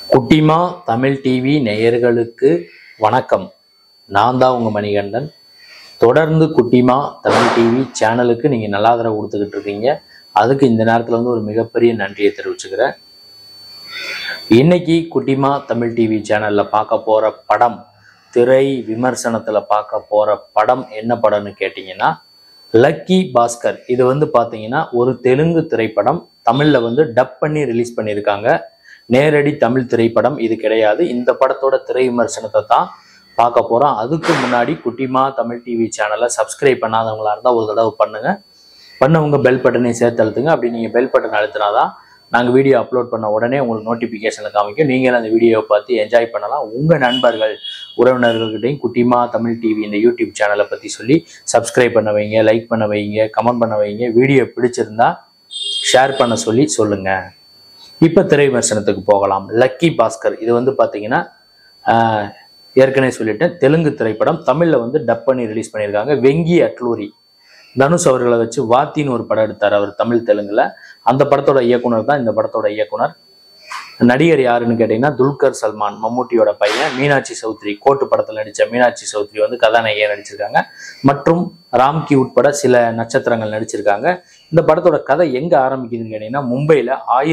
குட்டிமா தமிழ் டிவி நேயர்களுக்கு வணக்கம். நான் தான் உங்கள் மணிகண்டன். தொடர்ந்து குட்டிமா தமிழ் டிவி சேனலுக்கு நீங்கள் நல்ல ஆதரவு கொடுத்துக்கிட்டு இருக்கீங்க. அதுக்கு இந்த நேரத்தில் ஒரு மிகப்பெரிய நன்றியை தெரிவிச்சுக்கிறேன். இன்னைக்கு குட்டிமா தமிழ் டிவி சேனலில் பார்க்க போகிற படம், திரை விமர்சனத்தில் பார்க்க போகிற படம் என்ன படம்னு கேட்டிங்கன்னா லக்கி பாஸ்கர். இது பார்த்தீங்கன்னா ஒரு தெலுங்கு திரைப்படம். தமிழில் டப் பண்ணி ரிலீஸ் பண்ணியிருக்காங்க. நேரடி தமிழ் திரைப்படம் இது கிடையாது. இந்த படத்தோட திரை விமர்சனத்தை தான் பார்க்க போகிறோம். அதுக்கு முன்னாடி குட்டிமா தமிழ் டிவி சேனலை சப்ஸ்கிரைப் பண்ணாதவங்களா இருந்தால் ஒரு தடவை பண்ணவங்க பெல் பட்டனையும் சேர்த்து அழுத்துங்க. அப்படி நீங்கள் பெல் பட்டன் அழுத்தினாதான் நாங்கள் வீடியோ அப்லோட் பண்ண உடனே உங்களுக்கு நோட்டிஃபிகேஷனில் காமிக்கும். நீங்களும் அந்த வீடியோவை பார்த்து என்ஜாய் பண்ணலாம். உங்கள் நண்பர்கள் உறவினர்கள்கிட்டையும் குட்டிமா தமிழ் டிவி இந்த யூடியூப் சேனலை பற்றி சொல்லி சப்ஸ்கிரைப் பண்ண வைங்க, லைக் பண்ண வைங்க, கமெண்ட் பண்ண வைங்க. வீடியோ பிடிச்சிருந்தா ஷேர் பண்ண சொல்லுங்கள். இப்போ திரை விமர்சனத்துக்கு போகலாம். லக்கி பாஸ்கர் இது பார்த்தீங்கன்னா ஏற்கனவே சொல்லிட்டேன், தெலுங்கு திரைப்படம். தமிழில் டப் பண்ணி ரிலீஸ் பண்ணியிருக்காங்க. வெங்கி அட்லூரி தனுஷ் அவர்களை வச்சு வாத்தின்னு ஒரு படம் எடுத்தார் அவர் தமிழ் தெலுங்குல. அந்த படத்தோட இயக்குனர் தான் இந்த படத்தோட இயக்குனர். நடிகர் யாருன்னு கேட்டீங்கன்னா துல்கர் சல்மான், மம்முட்டியோட பையன். மீனாட்சி சௌத்ரி, கோட்டு படத்தில் நடித்த மீனாட்சி சௌத்ரி கதாநாயகியாக நடிச்சிருக்காங்க. மற்றும் ராம்கி உட்பட சில நட்சத்திரங்கள் நடிச்சிருக்காங்க. இந்த படத்தோட கதை எங்க ஆரம்பிக்குதுன்னு கேட்டீங்கன்னா மும்பையில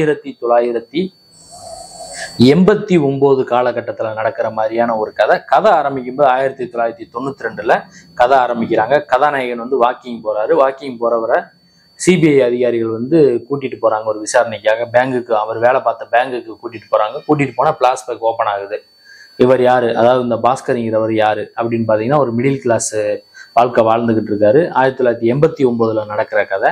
1989 காலகட்டத்தில் நடக்கிற மாதிரியான ஒரு கதை ஆரம்பிக்கும்போது 1992 கதை ஆரம்பிக்கிறாங்க. கதாநாயகன் வாக்கிங் போறாரு. வாக்கிங் போறவரை சிபிஐ அதிகாரிகள் கூட்டிட்டு போறாங்க ஒரு விசாரணைக்காக. பேங்குக்கு, அவர் வேலை பார்த்த பேங்குக்கு கூட்டிட்டு போறாங்க. கூட்டிட்டு போனா பிளாஸ்பேக் ஓப்பன் ஆகுது. இவர் யாரு, அதாவது இந்த பாஸ்கர்ங்கிறவர் யாரு அப்படின்னு பாத்தீங்கன்னா ஒரு மிடில் கிளாஸ் வாழ்க்கை வாழ்ந்துகிட்டு இருக்காரு. 1989 நடக்கிற கதை.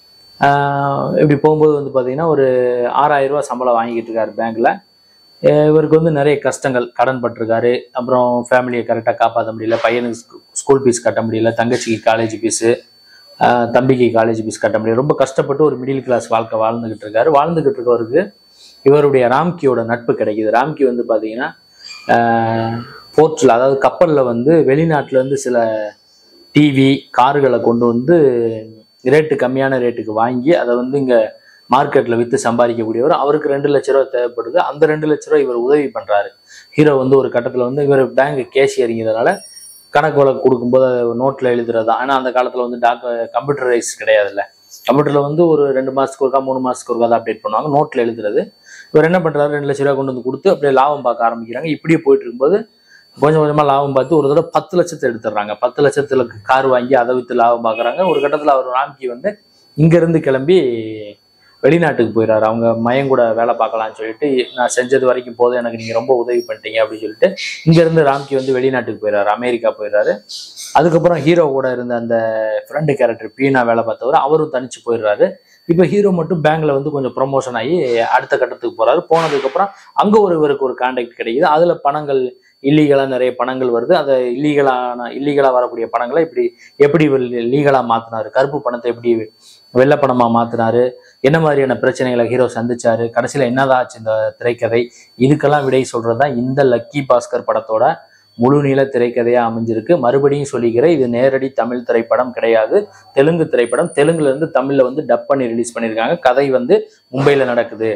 இப்படி போகும்போது பார்த்தீங்கன்னா ஒரு 6000 ரூபா சம்பளம் வாங்கிக்கிட்டு இருக்காரு பேங்க்ல. இவருக்கு நிறைய கஷ்டங்கள், கடன் பட்டிருக்காரு. அப்புறம் ஃபேமிலியை கரெக்டாக காப்பாற்ற முடியல, பையனுக்கு ஸ்கூல் ஃபீஸ் கட்ட முடியல, தங்கச்சிக்கு காலேஜ் ஃபீஸு, தம்பிக்கு காலேஜ் ஃபீஸ் கட்ட முடியல. ரொம்ப கஷ்டப்பட்டு ஒரு மிடில் கிளாஸ் வாழ்க்கை வாழ்ந்துகிட்டு இருக்காரு. வாழ்ந்துகிட்டு இருக்கவருக்கு இவருடைய ராம்கியோட நட்பு கிடைக்குது. ராம்கி பார்த்தீங்கன்னா போர்ட்டில், அதாவது கப்பலில் வெளிநாட்டிலேருந்து சில டிவி கார்களை கொண்டு ரேட்டு கம்மியான ரேட்டுக்கு வாங்கி அதை இங்கே மார்க்கெட்டில் விற்று சம்பாதிக்கக்கூடியவர். அவருக்கு 2 லட்ச ரூபா தேவைப்படுது. அந்த 2 லட்ச ரூபா இவர் உதவி பண்ணுறாரு. ஹீரோ ஒரு கட்டத்தில் இவர் பேங்க் கேஷியருங்கிறதுனால கணக்கு வழக்கு கொடுக்கும்போது நோட்டில் எழுதுறது தான். ஆனால் அந்த காலத்தில் கம்ப்யூட்டரைஸ் கிடையாதுல்ல. கம்ப்யூட்டரில் ஒரு 2 மாதத்துக்கு ஒருக்கா 3 மாதத்துக்கு ஒருக்கா தான் அப்டேட் பண்ணுவாங்க. நோட்டில் எழுதுறது. இவர் என்ன பண்ணுறாரு, 2 லட்ச ரூபா கொண்டு கொடுத்து அப்படியே லாபம் பார்க்க ஆரம்பிக்கிறாங்க. இப்படியே போயிட்டு இருக்கும்போது கொஞ்சம் கொஞ்சமாக லாபம் பார்த்து ஒரு தடவை 10 லட்சத்தை எடுத்துடுறாங்க. 10 லட்சத்துல கார் வாங்கி அதை விற்று லாபம் பார்க்குறாங்க. ஒரு கட்டத்தில் அவர் ராம்கி இங்கேருந்து கிளம்பி வெளிநாட்டுக்கு போயிடுறாரு. அவங்க மயம் கூட வேலை பார்க்கலான்னு சொல்லிட்டு, நான் செஞ்சது வரைக்கும் போதும், எனக்கு நீங்கள் ரொம்ப உதவி பண்ணிட்டீங்க அப்படின்னு சொல்லிட்டு இங்கேருந்து ராம்கி வெளிநாட்டுக்கு போயிடுறாரு, அமெரிக்கா போயிடுறாரு. அதுக்கப்புறம் ஹீரோ கூட இருந்த அந்த ஃப்ரெண்டு கேரக்டர் பீனா வேலை பார்த்தவர் அவரும் தனிச்சு போயிடுறாரு. இப்போ ஹீரோ மட்டும் பேங்க்ல கொஞ்சம் ப்ரொமோஷன் ஆகி அடுத்த கட்டத்துக்கு போறாரு. போனதுக்கப்புறம் அங்கே இவருக்கு ஒரு கான்டாக்ட் கிடைக்குது. அதில் பணங்கள் இல்லீகலாக நிறைய பணங்கள் வருது. அதை இல்லீகலாக வரக்கூடிய பணங்களை எப்படி லீகலாக மாற்றினாரு, கருப்பு பணத்தை எப்படி வெள்ளை பணமாக மாற்றினாரு, என்ன மாதிரியான பிரச்சனைகளை ஹீரோ சந்திச்சாரு, கடைசியில் என்னதான் ஆச்சு இந்த திரைக்கதை, இதுக்கெல்லாம் விடை சொல்கிறது தான் இந்த லக்கி பாஸ்கர் படத்தோட முழு நீள திரைக்கதையாக அமைஞ்சிருக்கு. மறுபடியும் சொல்லிக்கிறேன், இது நேரடி தமிழ் திரைப்படம் கிடையாது, தெலுங்கு திரைப்படம். தெலுங்குலேருந்து தமிழில் டப் பண்ணி ரிலீஸ் பண்ணியிருக்காங்க. கதை மும்பையில் நடக்குது.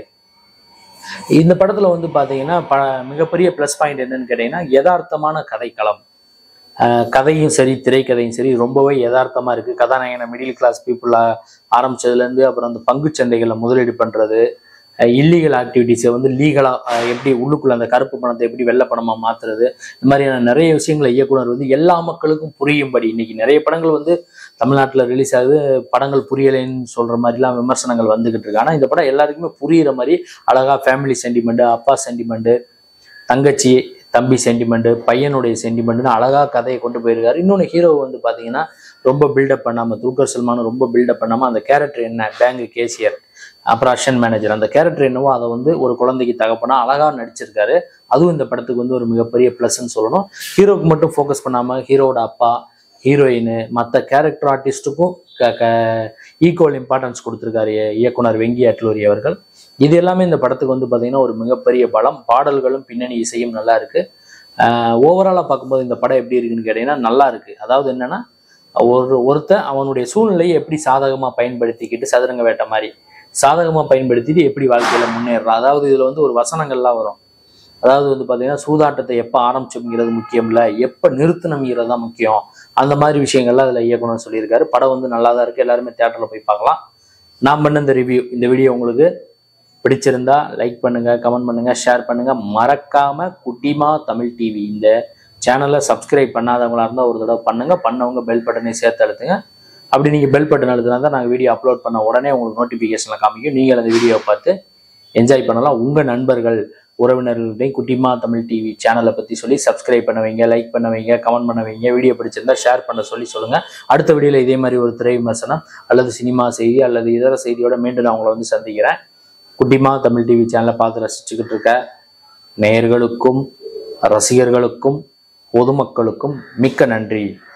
இந்த படத்துல பாத்தீங்கன்னா மிகப்பெரிய பிளஸ் பாயிண்ட் என்னன்னு கேட்டீங்கன்னா யதார்த்தமான கதைக்களம். கதையும் சரி திரைக்கதையும் சரி ரொம்பவே யதார்த்தமா இருக்கு. கதாநாயகனை மிடில் கிளாஸ் பீப்புளா ஆரம்பிச்சதுல இருந்து அப்புறம் அந்த பங்கு சந்தைகளை முதலீடு பண்றது, இல்லீகல் ஆக்டிவிட்டிஸை லீகலா எப்படி உள்ளுக்குள்ள அந்த கருப்பு பணத்தை எப்படி வெள்ளை பணமா மாத்துறது, இந்த மாதிரியான நிறைய விஷயங்களை இயக்குனர் எல்லா மக்களுக்கும் புரியும்படி. இன்னைக்கு நிறைய படங்கள் தமிழ்நாட்டில் ரிலீஸ் ஆகுது, படங்கள் புரியலைன்னு சொல்ற மாதிரிலாம் விமர்சனங்கள் வந்துகிட்டு இருக்கு. ஆனால் இந்த படம் எல்லாருக்குமே புரியுற மாதிரி அழகா ஃபேமிலி சென்டிமெண்ட், அப்பா சென்டிமெண்ட், தங்கச்சி தம்பி சென்டிமெண்ட், பையனுடைய சென்டிமெண்ட்னு அழகா கதையை கொண்டு போயிருக்காரு. இன்னொன்று ஹீரோ பார்த்தீங்கன்னா ரொம்ப பில்டப் பண்ணாமல், துல்கர் சல்மான் ரொம்ப பில்டப் பண்ணாமல் அந்த கேரக்டர் என்ன, பேங்க் கேஷியர் அப்புறம் அஷன் மேனேஜர், அந்த கேரக்டர் என்னவோ அதை ஒரு குழந்தைக்கு தகப்பனா அழகா நடிச்சிருக்காரு. அதுவும் இந்த படத்துக்கு ஒரு மிகப்பெரிய பிளஸ்ன்னு சொல்லணும். ஹீரோக்கு மட்டும் ஃபோக்கஸ் பண்ணாமல் ஹீரோட அப்பா, ஹீரோயின், மற்ற கேரக்டர் ஆர்டிஸ்ட்டுக்கும் ஈக்குவல் இம்பார்ட்டன்ஸ் கொடுத்துருக்காரு இயக்குனர் வெங்கி அட்லூரி அவர்கள். இது எல்லாமே இந்த படத்துக்கு பார்த்தீங்கன்னா ஒரு மிகப்பெரிய பலம். பாடல்களும் பின்னணி இசையும் நல்லா இருக்கு. ஓவராலாக பார்க்கும்போது இந்த படம் எப்படி இருக்குன்னு கேட்டீங்கன்னா நல்லா இருக்கு. அதாவது என்னன்னா, ஒருத்தன் அவனுடைய சூழ்நிலையை எப்படி சாதகமாக பயன்படுத்திக்கிட்டு சதுரங்க வேட்டை மாதிரி சாதகமாக பயன்படுத்திட்டு எப்படி வாழ்க்கையில் முன்னேறான். அதாவது இதில் ஒரு வசனங்கள்லாம் வரும். அதாவது வந்து பார்த்தீங்கன்னா சூதாட்டத்தை எப்போ ஆரம்பிச்சோம்ங்கிறது முக்கியம் இல்லை, எப்போ நிறுத்தணுங்கிறது தான் முக்கியம். அந்த மாதிரி விஷயங்கள்லாம் அதில் இயக்குனர் சொல்லியிருக்காரு. படம் வந்து நல்லா தான் இருக்குது, எல்லாருமே தேட்டரில் போய் பார்க்கலாம். நான் பண்ண இந்த வீடியோ உங்களுக்கு பிடிச்சிருந்தா லைக் பண்ணுங்க, கமெண்ட் பண்ணுங்க, ஷேர் பண்ணுங்க. மறக்காம குட்டிமா தமிழ் டிவி இந்த சேனலை சப்ஸ்கிரைப் பண்ணாதவங்களா இருந்தால் ஒரு தடவை பண்ணுங்க. பண்ணவங்க பெல் பட்டனை சேர்த்து அழுத்துங்க. அப்படி நீங்கள் பெல் பட்டன் அழுத்தினா தான் நாங்கள் வீடியோ அப்லோட் பண்ண உடனே உங்களுக்கு நோட்டிஃபிகேஷனில் காமிக்கும். நீங்கள் அந்த வீடியோவை பார்த்து என்ஜாய் பண்ணலாம். உங்கள் நண்பர்கள் உறவினர்கள்டையும் குட்டிமா தமிழ் டிவி சேனலை பற்றி சொல்லி சப்ஸ்கிரைப் பண்ண வைங்க, லைக் பண்ண வைங்க, கமெண்ட் பண்ண வைங்க. வீடியோ பிடிச்சிருந்தா ஷேர் பண்ண சொல்லுங்கள். அடுத்த வீடியோவில் இதே மாதிரி ஒரு திரை விமர்சனம் அல்லது சினிமா செய்தி அல்லது இதர செய்தியோட மீண்டும் நான் உங்களை வந்து சந்திக்கிறேன். குட்டிமா தமிழ் டிவி சேனலை பார்த்து ரசிச்சுக்கிட்டு இருக்க நேயர்களுக்கும் ரசிகர்களுக்கும் பொதுமக்களுக்கும் மிக்க நன்றி.